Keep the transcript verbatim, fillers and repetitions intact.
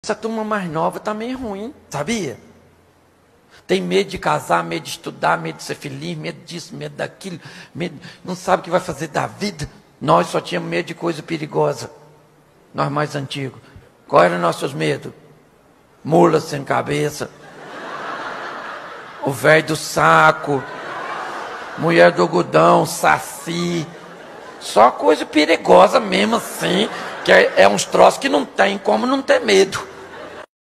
Essa turma mais nova tá meio ruim, sabia? Tem medo de casar, medo de estudar, medo de ser feliz, medo disso, medo daquilo, medo, não sabe o que vai fazer da vida. Nós só tínhamos medo de coisa perigosa, nós mais antigos. Qual era nossos medos? Mula sem cabeça, o velho do saco, mulher do algodão, saci, só coisa perigosa mesmo assim, que é, é uns troços que não tem como não ter medo.